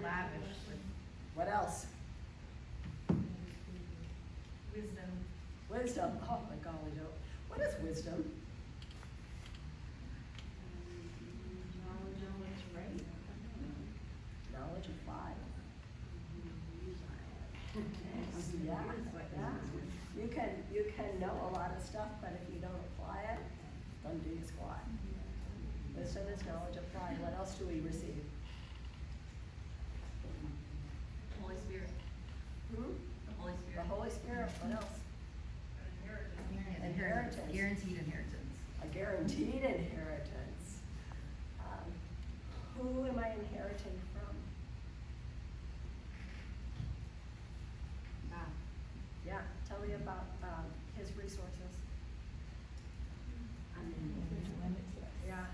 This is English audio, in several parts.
lavish with What else? wisdom. Wisdom. Oh my golly, Joe. What is wisdom? Knowledge, right? Knowledge applied. Yeah, yeah. You can know a lot of stuff, but if you don't apply it, don't do your squat. Wisdom is knowledge applied. What else do we receive? Holy Spirit. Hmm? The Holy The Spirit. Holy Spirit. What else? Inheritance. Inheritance. Guaranteed inheritance. A guaranteed inheritance. Who am I inheriting from? God. Yeah, tell me about his resources. Yeah.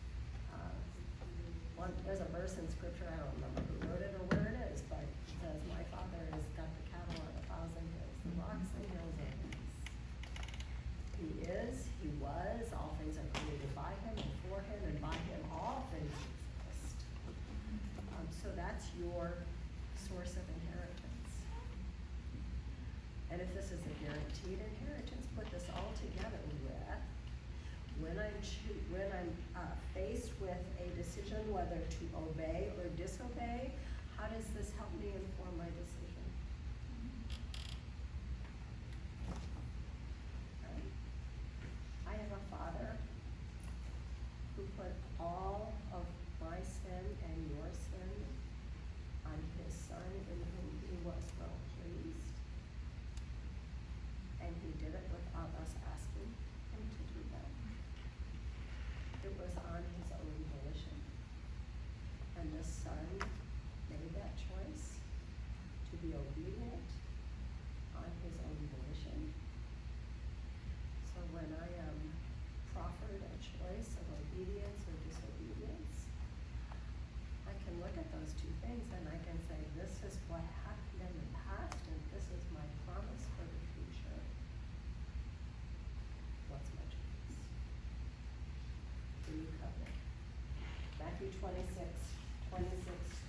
There's a verse in scripture, I don't remember who wrote it or where it is, but it says, my father has got the cattle on 1,000 hills, the rocks and hills of peace. He is, he was, all things are created by him and for him, and by him all things exist. So that's your source of inheritance. And if this is a guaranteed inheritance, put this all together with when I'm faced with a decision whether to obey or disobey, how does this help me inform my decision? Right? I have a father who put all of my sin and your sin on his son in whom he was well pleased. And he did it without us asking him to do that. It was on his own volition. And the son made that choice to be obedient on his own volition. So when I am proffered a choice of obedience or disobedience, I can look at those two things and I can say, this is what happened in the past and this is my promise for the future. What's my choice? The new covenant. Matthew 26, 29.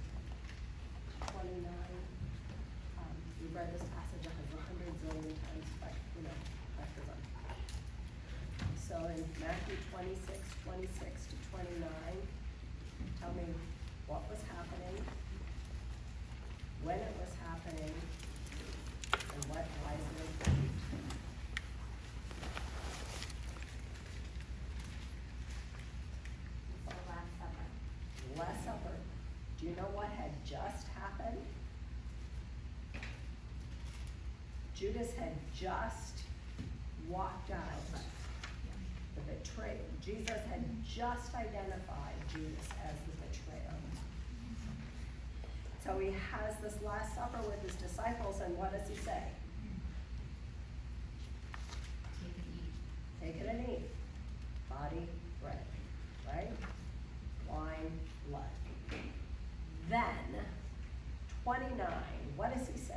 We've read this passage 100 zillion times, but that's because so in Matthew 26, 26 to 29, tell me what was happening, when it was happening, and what lies in it. The Last Supper. Last Supper. Do you know what had just happened? Judas had just walked out. The betrayal. Jesus had just identified Judas as the betrayer. So he has this Last Supper with his disciples, and what does he say? Take it and eat. Body, bread, right? Wine, blood. Then, 29, what does he say?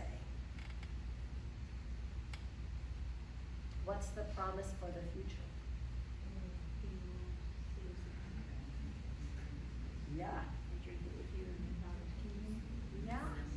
What's the promise for the future? Yeah. Yeah.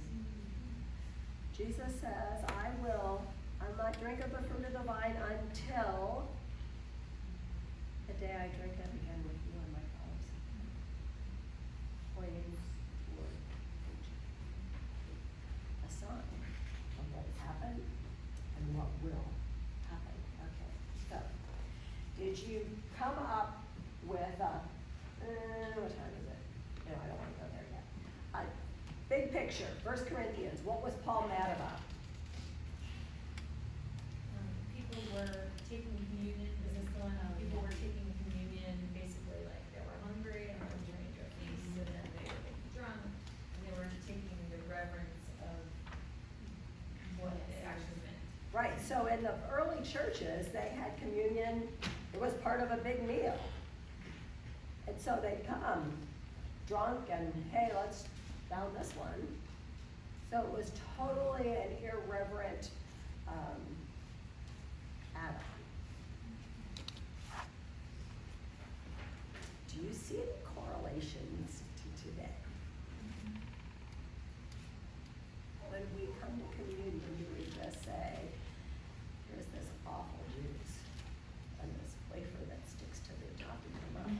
Jesus says, I'll not drink of the fruit of the vine until the day I drink it again with you in my Father's kingdom. Pointing toward the future. A sign of what has happened and what will happen. Okay, so did you come up with what time is it? No, I don't want to go there yet. Big picture, 1 Corinthians, what was Paul mad about? People were taking communion, is this the one? People were taking communion basically like they were hungry and were trying to feast, and then they were getting drunk, and they were taking the reverence of what it actually meant. Right, so in the early churches, they had communion, it was part of a big meal. And so they'd come drunk and, hey, let's down this one. So it was totally an irreverent add-on. Do you see any correlations to today? come to communion, do we just say, here's this awful juice and this wafer that sticks to the top of your mouth?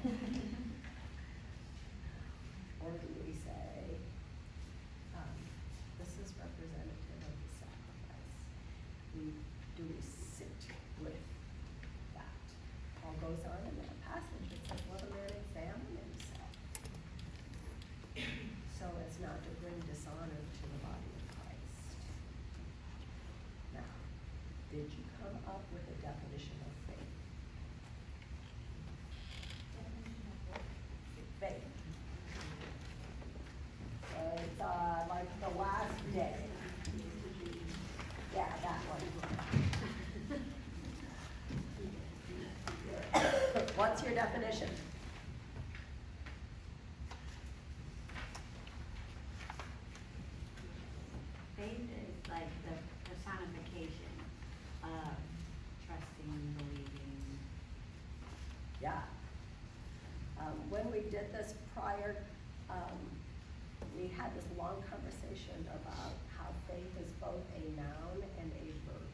Or do we say, this is representative of the sacrifice? Do we sit with that? Paul goes on in that passage, it says, let a man examine himself, so as not to bring dishonor to the body of Christ. Now, did you come up with a definition of faith? Faith. So it's like the last day. Yeah, that one. What's your definition? Faith is like the personification of trusting, believing. Yeah. When we did this prior, we had this long conversation about how faith is both a noun and a verb.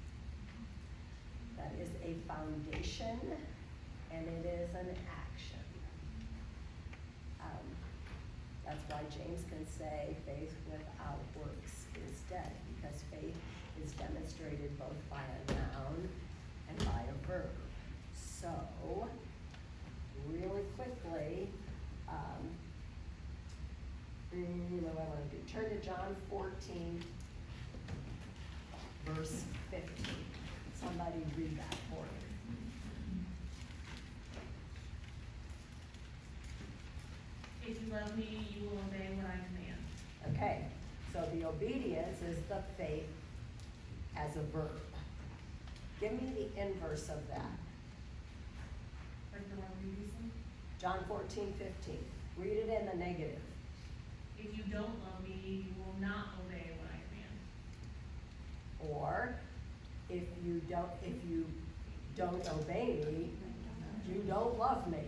That is a foundation and it is an action. That's why James can say faith without works is dead, because faith is demonstrated both by a noun and by a verb. So, really quickly, what do I want to do? Turn to John 14, verse 15. Somebody read that for me. If you love me, you will obey what I command. Okay, so the obedience is the faith as a verb. Give me the inverse of that. Like the one previously? John 14, 15. Read it in the negative. If you don't love me, you will not obey what I command. Or, if you don't obey me, you don't love me.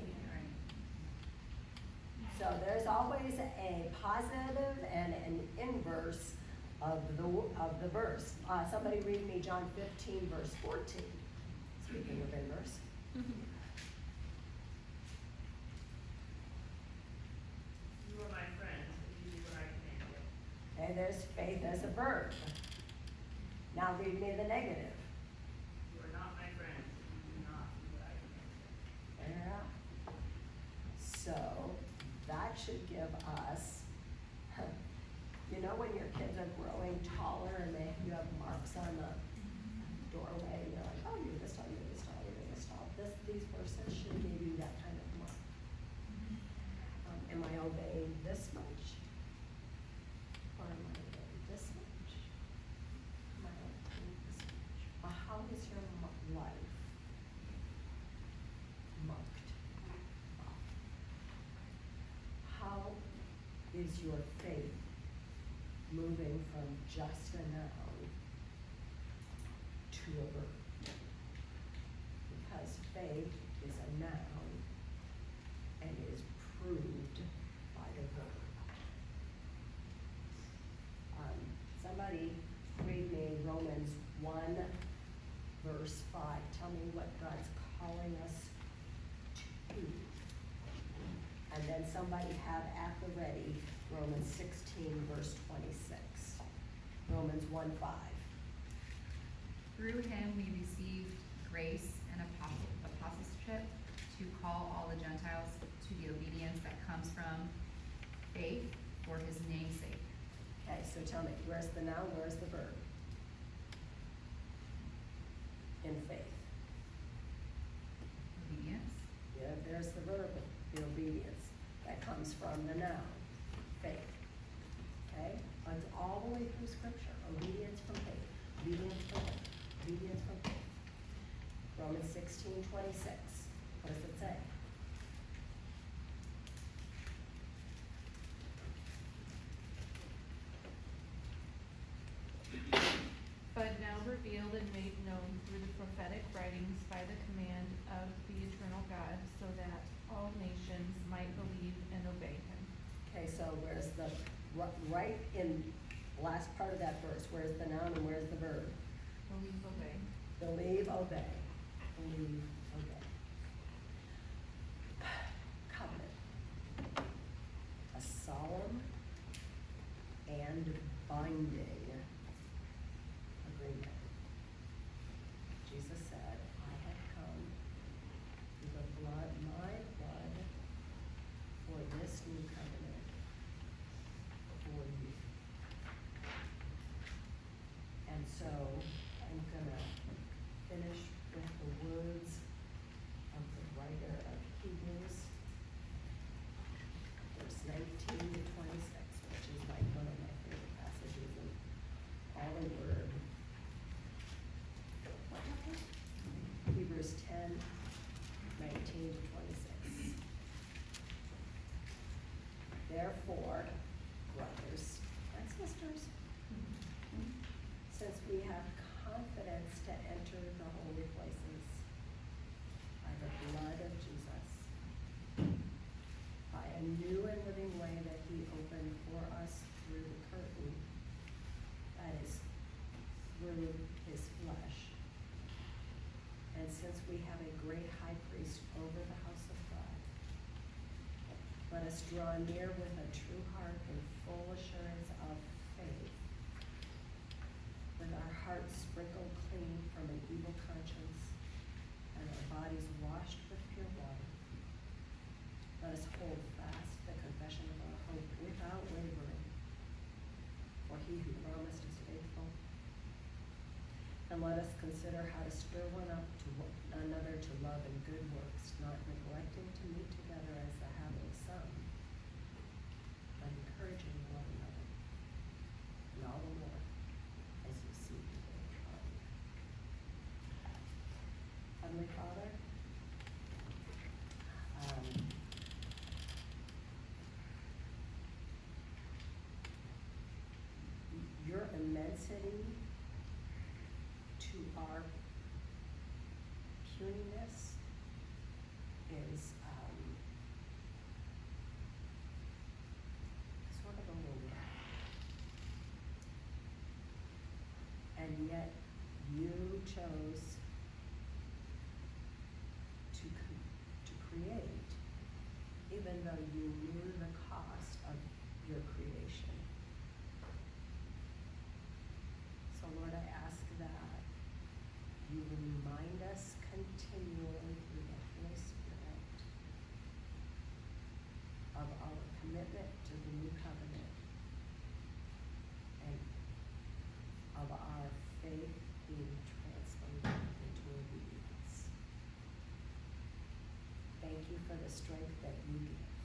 So there's always a positive and an inverse of the verse. Somebody read me John 15, verse 14. Speaking of inverse. You are my friends if you do what I command you. Okay, there's faith as a verb. Now read me the negative. You are not my friends if you do not do what I command you. Yeah. So that should give us, you know, when your kids are growing taller and you have marks on the doorway, and you're like, oh, you're this tall, you're this tall, you're this tall. These verses should give you that kind of mark. Am I obeying this much? Or am I obeying this much? Am I obeying this much? How is your life marked off? How is your faith moving from just a noun to a verb? Because faith is a noun and is proved by the verb. Somebody read me Romans 1, verse 5. Tell me what God's calling us to. And then somebody have at the ready Romans 16, verse 26. Romans 1, 5. Through him we received grace and apostleship to call all the Gentiles to the obedience that comes from faith for his name's sake. Okay, so tell me, where's the noun, where's the verb? In faith. Obedience. Yeah, there's the verb, the obedience. That comes from the noun, faith. Okay? It's all the way through Scripture. Obedience from faith. Obedience from faith. Obedience from faith. Romans 16, 26. What does it say? But now revealed and made known through the prophetic writings by the command of the eternal God, so that all nations might believe and obey him. Okay, so where's the right in last part of that verse, where's the noun and where's the verb? Believe, obey. Believe, obey. Believe, obey. Covenant. A solemn and binding agreement. Jesus said, I have come through the blood, my blood, for this new covenant for you. And so I'm gonna finish with the words of the writer of Hebrews, verse 19 to 26, which is like one of my favorite passages in all the Word. Hebrews 10, 19 to 26. Therefore, brothers and sisters, since we have confidence to enter the holy places by the blood of Jesus, by a new and living way that he opened for us through the curtain, that is, through his flesh. And since we have a great high priest over the house of God, let us draw near with a true heart and full assurance of faith, with our hearts sprinkled clean from an evil conscience and our bodies washed with pure water. Let us hold fast the confession of our hope without wavering, for he who promised is faithful. And let us consider how to stir one up to another to love and good works, not neglecting to meet together as the habit of some, but encouraging one another, and all the more as you see the day drawing. Heavenly Father, your immensity to our puniness is sort of a little rough. And yet you chose to create, even though you knew the cost of your creation. So Lord, I ask that you remind us continually through the Holy Spirit of our commitment to the new covenant and of our faith being translated into obedience. Thank you for the strength that you give.